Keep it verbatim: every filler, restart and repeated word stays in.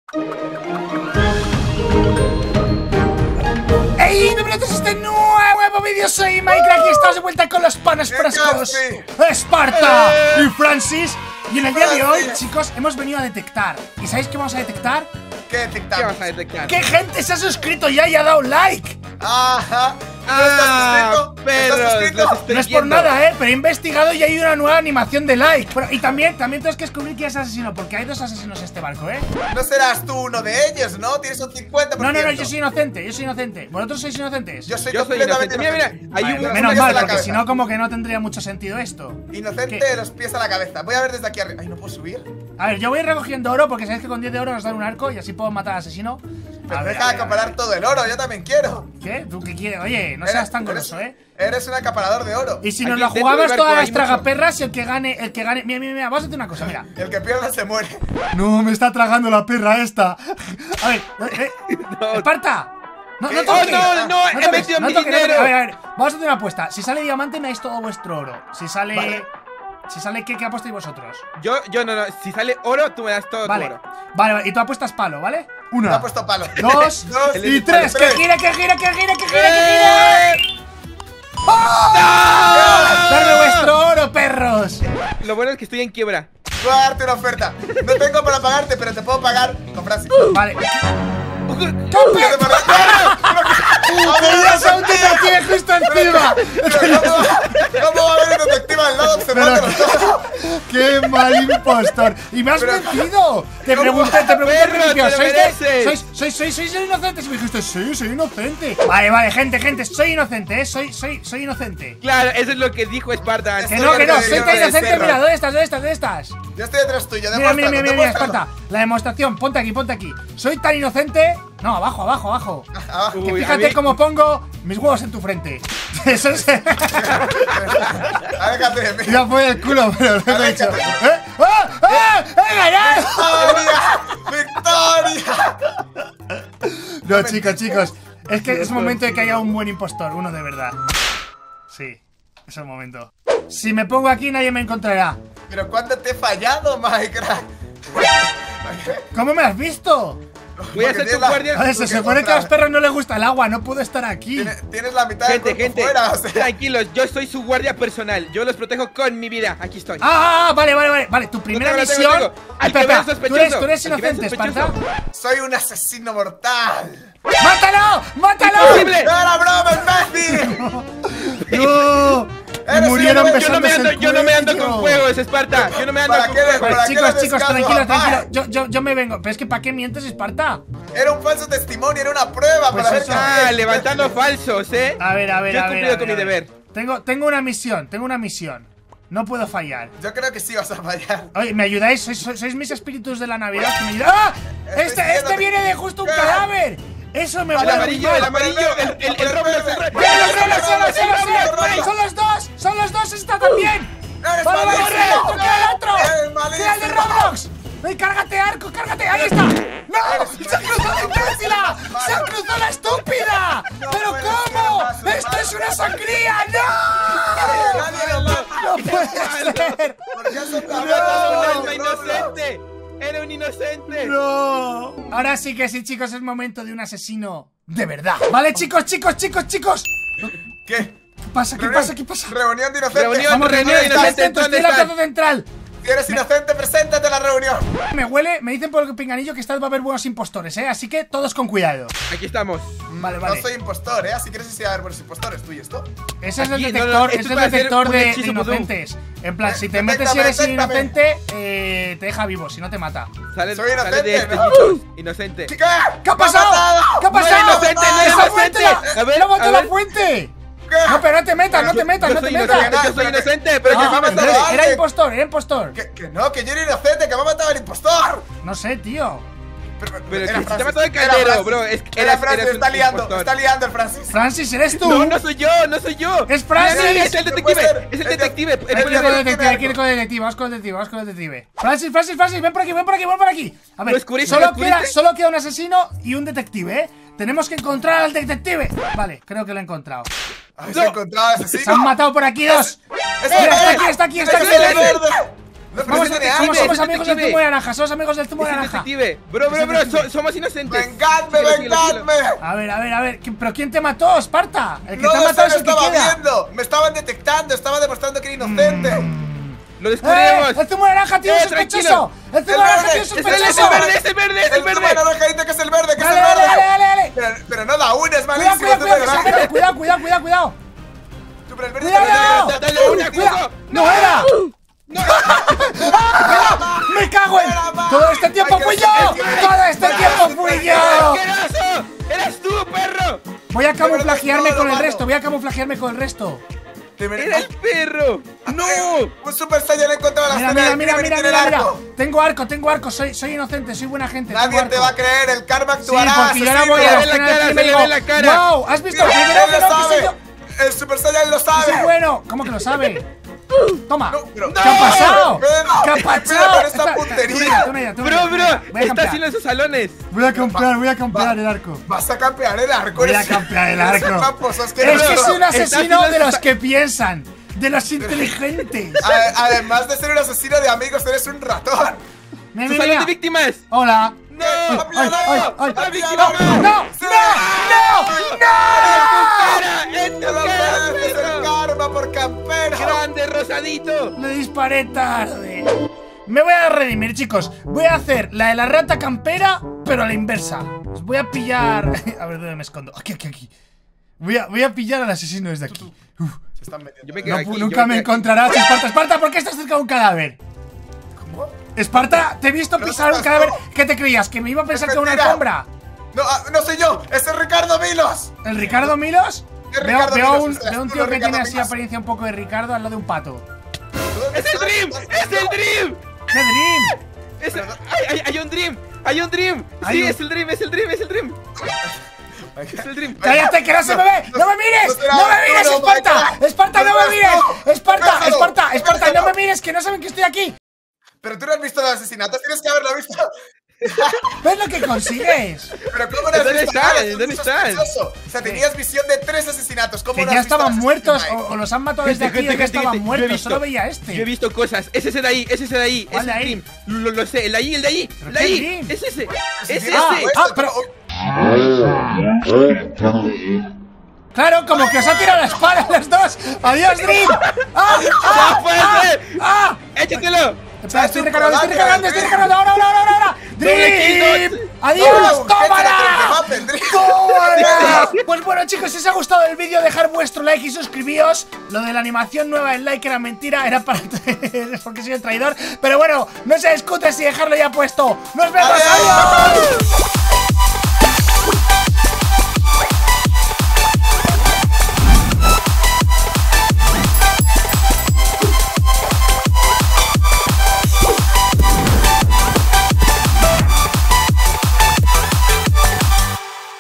¡Ey! ¡Bienvenidos a este nuevo vídeo! Soy Minecraft y estamos de vuelta con los panas frescos Esparta y Francis. Y en el día de hoy, chicos, hemos venido a detectar. ¿Y sabéis qué vamos a detectar? ¿Qué detectamos? ¿Qué vas a detectar? ¡Que gente se ha suscrito ya y ha dado like! Ajá. Ah, perros, los estoy No es por viendo. nada, eh, pero he investigado y hay una nueva animación de like. Pero, y también, también tienes que descubrir quién es asesino, porque hay dos asesinos en este barco, eh. No serás tú uno de ellos, ¿no? Tienes un cincuenta por No, ciento. no, no, yo soy inocente, yo soy inocente. ¿Vosotros sois inocentes? Yo soy Yo soy completamente inocente. Mira, inocente. mira, hay Vale, un menos pies mal, a la porque cabeza. si no, como que no tendría mucho sentido esto. Inocente ¿Qué? de los pies a la cabeza. Voy a ver desde aquí arriba. Ay, ¿no puedo subir? A ver, yo voy recogiendo oro porque sabéis que con diez de oro nos dan un arco y así puedo matar al asesino. Pero A ver, deja a de ver, a acaparar ver. todo el oro, yo también quiero. ¿Qué? ¿Tú qué quieres? Oye, no Eres- seas tan eres- goloso, eh. Eres un acaparador de oro. Y si Aquí nos lo dentro jugamos del barco todas las hay mucho. tragaperras y el que gane, el que gane. Mira, mira, mira, vamos a hacer una cosa, mira. El que pierda se muere. No, me está tragando la perra esta. A ver, eh, eh, No. Esparta. No, no ¿Qué? toques. Oh, no, no, he toques, metido mi toques, no dinero. toques. A ver, a ver, vamos a hacer una apuesta. Si sale diamante, me dais todo vuestro oro. Si sale. Vale. Si sale, ¿qué, qué apostáis vosotros? Yo, yo no, no, si sale oro, tú me das todo Vale, tu oro. vale, vale, y tú apuestas palo, ¿vale? Me Una, ha puesto palo. dos, Dos y y tres. tres. ¡Que gire, que gire, que gire, que gire, que ¡Eh! gire! ¡Oh! ¡Darme vuestro oro, perros! Lo bueno es que estoy en quiebra. Voy a darte una oferta. No tengo para pagarte, pero te puedo pagar con Francis. Vale. ¿Qué te parece? ¡Tenías a un detective justo encima! ¿Cómo, ¿Cómo va a haber un detective al lado observándonos todos? ¡Qué mal impostor! ¡Y me has Pero- mentido! Te ¿Cómo? pregunté, te pregunté al Perro, principio, te lo ¿sois, de- mereces. sois, sois, sois, sois inocentes? Y me dijiste, sí, soy inocente. Vale, vale, gente, gente, soy inocente, ¿eh? Soy, soy, soy inocente. Claro, eso es lo que dijo Spartan. Que no, que no, soy tan de inocente, cerro. mira, ¿dónde estás? ¿Dónde estás? ¿Dónde estás? Yo estoy detrás tuyo, Mira, mira, mira, mira, mira, demuéstralo. Esparta. La demostración, ponte aquí, ponte aquí. Soy tan inocente. No, abajo, abajo, abajo. Abajo. Que Uy, fíjate a mí- cómo pongo mis huevos en tu frente. Eso es. Aléjate de mí. Ya fue el culo, pero lo he hecho. Aléjate. ¿Eh? ¡Ah! ¡Ah! ¡He ganado! ¡Victoria! ¡Victoria! No, chicos, chicos. Es que es momento de que haya un buen impostor, uno de verdad. Sí, es el momento. Si me pongo aquí, nadie me encontrará. Pero ¿cuándo te he fallado, Minecraft? ¿Cómo me has visto? Voy a Porque ser tu tienes la- guardia. A ver, se Porque supone que a otra- los perros no les gusta el agua, no puedo estar aquí. Tienes, tienes la mitad del Gente, cuerpo gente, fuera, o sea. tranquilos, yo soy su guardia personal. Yo los protejo con mi vida. Aquí estoy. Ah, ah, vale, vale, vale. Vale, tu primera tengo, lo tengo, misión. lo tengo. Al Espera, que vea espera, sospechoso. ¿Tú eres, tú eres Al que vea inocente, sospechoso. Esparta? Soy un asesino mortal. ¡Mátalo! ¡Mátalo! ¡Imposible! ¡No era broma, imbécil! ¡No! Me Eres murieron un- Yo no me besándose ando, el yo no me ando cuello. con juegos, Esparta. Yo no me ando ¿Para con qué le- juegos. para Vale, qué chicos, le chicos, descaso, tranquilo, papá? tranquilo. Yo, yo, yo me vengo. Pero es que ¿para qué mientes, Esparta? Era un falso testimonio, era una prueba Pues para ver eso- que- Ah, levantando falsos, ¿eh? A ver, a ver, Yo he a ver. cumplido a con ver, mi a ver. deber. Tengo, tengo una misión, tengo una misión. No puedo fallar. Yo creo que sí vas a fallar. Oye, ¿me ayudáis? ¿Sois, sois, sois mis espíritus de la Navidad que me ayudan? ¡Ah! Estoy Este, este siguiéndote. viene de justo un ¿Qué? cadáver. Eso me El huele muy amarillo, mal. el amarillo, el, el, el Roblox, el Roblox. ¡Mira, los Roblox, son los, son los, son los, Roblox. son los dos! ¡Son los dos! ¡Está también! ¡Eres ¡Vale, vale, malísimo! corre! ¡El otro, queda el otro! ¡Eres ¡Queda el de malísimo! Roblox! ¡Ey, cárgate, arco, cárgate! ¡Ahí está! ¡No! ¡Se ha cruzado la imbécila! ¡Se ha cruzado la estúpida! No ¿Pero puede cómo? ser más ¡Esto humano. es una sangría! ¡No! Nadie lo mata. ¡No puede ser! ¿Por qué son tan Era un malos, alma Roblox? inocente. Era un inocente. ¡No! Ahora sí que sí, chicos, es momento de un asesino de verdad. Vale, chicos, chicos, chicos, chicos. ¿Qué? ¿Qué pasa? ¿Qué Reunión- pasa? ¿Qué pasa? Reunión de inocentes. Reunión, Vamos, reunión reunión, de está inocentes, dentro, ¿dónde estoy en la están? plaza central. Si eres inocente, preséntate a la reunión. Me huele, me dicen por el pinganillo que esta vez va a haber buenos impostores, ¿eh? Así que todos con cuidado. Aquí estamos. Vale, vale. No soy impostor, ¿eh? Así que no sé si va a haber buenos impostores, tú y esto. Ese es el Aquí, no, detector, no, ese esto es el va a ser detector un de, de hechizo vudú. inocentes. En plan, si te Detéctame, metes si eres detéctame. inocente, eh, te deja vivo, si no te mata. Sale, Soy sale inocente, de este, ¿no? chicos. Inocente. ¿Qué? ¿Qué ha ¡Me ha pasado? matado! ¿Qué ha No era pasado? inocente, no era ¡Esa inocente. fuente la- A ver, ¡Le ha botado a la ver. fuente! ¿Qué? No, pero no te metas, no te metas, Yo no soy te inocente, metas. yo soy inocente, pero Pero que que Ah, me ha entonces, matado era alguien. impostor, era impostor. Que, que no, que yo era inocente, que me ha matado el impostor. No sé, tío. Pero, Pero era que si te Francis, ha matado el era caldero, Francis. bro, es que Era eras- Francis, eras un está liando, impostor. está liando el Francis. Francis, ¿eres tú? No, no soy yo, no soy yo. Es Francis. Mira, mira, es el No detective, puede ser. es el Es de- detective. es el Hay que ir policía. con el Tiene detective, hay algo. que ir con el detective, vamos con el detective, vamos con el detective. Francis, Francis, Francis, ven por aquí, ven por aquí, ven por aquí. A ver, ¿Lo descubriste, solo lo queda, descubriste? solo queda un asesino y un detective, ¿eh? Tenemos que encontrar al detective. Vale, creo que lo he encontrado. ¿Habéis No. encontrado a ese Se han matado por aquí dos. ¡Ese Mira, está verde! aquí, está aquí, está ¡Ese aquí. verde! No, pero Vamos, ese tiene somos, algo. somos amigos del zumo de naranja, somos amigos del zumo de Es el naranja. detective. Bro, bro, bro, so- somos inocentes. ¡Vengadme, Síguelo, síguelo, síguelo. vengadme! A ver, a ver, a ver, ¿qui- ¿pero quién te mató, Esparta? El que No te ha lo sé, matado es lo el que estaba queda. viendo. Me estaban detectando, estaba demostrando que era inocente. Lo ¡Eh! descubrimos. ¡El zumo de naranja tiene Eh, un sospechoso! tranquilo. ¡El zumo de El naranja verde, tiene un es Es el, es sospechoso! el verde, es el verde, es el El zumo de verde. naranja dice que es el verde, que es Dale, el dale, verde. dale, dale, dale. Pero, pero no da una, es Cuidado, malísimo. cuidado, el zumo de cuidado, que se naranja. mete. Cuidado, cuidado, cuidado, cuidado. Tú, pero el verde ¡Cuidado! también Dale tiene- una, ¡Cuidado! Cuco. ¡No era! ¡Me cago en! ¡Todo este tiempo fui yo! ¡Todo este tiempo fui yo! ¡Asqueroso! ¡Eras tú, perro! Voy a camuflajearme todo, con el mano. resto, voy a camuflajearme con el resto. De verdad. ¡Era el perro! ¡No! Un Super Saiyan en contra de la Mira, escena mira, del mira, crimen y mira, tiene mira, el mira. arco. Tengo arco, tengo arco, soy, soy inocente, soy buena gente. tengo Nadie te arco. va a creer, el karma Sí, actuará. porque yo ahora asesino. voy a Se le ve la escena del cara, crimen se y le digo, ve la cara. ¡wow! ¿Has visto? Mira, Primero él que lo no, que soy yo. sabe. El Super Saiyan lo Que soy sabe. bueno. ¿Cómo que lo sabe? Toma. No, pero- ¿Qué ha pasado? Pero- ¿Qué ha pero pasado? con esta Espera, puntería. tú una idea, tú una Bro, idea. bro, Voy a está campear. haciendo esos salones. Voy a campear, voy a campear Va. el arco. Vas a campear el arco. Voy a eres- campear el eres un arco. tramposo Es que soy un Está asesino haciendo de los esa- que piensan, de los inteligentes. A- Además de ser un asesino de amigos, eres un ratón. Mira, ¡Su mira, salón mira. de víctimas! Hola. ¡No! Ay, ay, ay, ay. ¡La víctima! No, no, no, Sí. no, no. ¡En tu ¡Te lo cara, mereces el perro! karma por campero! ¡Grande, rosadito! Le disparé tarde. Me voy a redimir, chicos. Voy a hacer la de la rata campera, pero a la inversa. Os voy a pillar. A ver dónde me escondo. Aquí, aquí, aquí. Voy a, voy a pillar al asesino desde aquí. Uf, Se están metiendo. Yo me quedo no, aquí, pu- yo nunca me quedo aquí. encontrarás, Esparta. Esparta, ¿por qué estás cerca de un cadáver? ¿Cómo? Esparta, te he visto No pisar un seas cadáver. tú. ¿Qué te creías? ¿Que me iba a pensar que era una mentira. alfombra? No, ah, no soy yo, ese es Ricardo Milos. ¿El Ricardo Milos? Es Veo, Ricardo veo Milos, un, o sea, veo un tú tío no que Ricardo tiene así Milos. apariencia un poco de Ricardo al lado de un pato. ¡Es el Dream! ¡Es el Dream! ¡Qué dream! Es el- ¡Ay, ay, hay un Dream! ¡Hay un Dream! Hay ¡Sí, un- es el Dream, es el Dream, es el Dream! ¡Es el Dream! ¡Cállate, que no se me ve! ¡No me mires! no será ¡No me tú, mires, no, Esparta! Michael. ¡Esparta, no No me serás mires! tú. ¡Esparta, Déjalo, Esparta, Esparta, no déjalo. me mires! ¡Que no saben que estoy aquí! Pero tú no has visto los asesinatos, tienes que haberlo visto. ¿Ves lo que consigues? Pero ¿cómo no has ¿Dónde visto están? nada? Es ¿Dónde muy están? sospechoso. O sea, tenías visión de tres asesinatos. ¿Cómo Que no ya has visto estaban los muertos asesinatos? o, o los han matado desde Gente, aquí o gente, ya gente, estaban gente, yo he muertos. visto- Solo veía este. Yo he visto cosas. Es ese de ahí, es ese de ahí. ¿Cuál Es de el ahí? Dream. Lo, lo sé, el de ahí, el de ahí. ¿Pero El de qué ahí. Dream? Es ese. Es Sí, ese. Ah, pues, ah, pero- pero- Claro, como que os ha tirado la espada a los dos. ¡Adiós, Dream! ¡Ah! ¡Ah! ¡No puede ¡Ah! ser! ¡Ah! ¡Échatelo! Espera, estoy un recargando, estoy problema, recargando, estoy Dream. recargando. ¡Ahora, ahora, ahora, ahora! ¡Dream! Doble ¡Adiós! No, ¡Tómala! que te maten, ¡Tómala! Pues bueno, chicos, si os ha gustado el vídeo, dejad vuestro like y suscribíos. Lo de la animación nueva del like era mentira, era para porque soy el traidor. Pero bueno, no se discute si dejarlo ya puesto. ¡Nos vemos! ¡Adiós! ¡Adiós!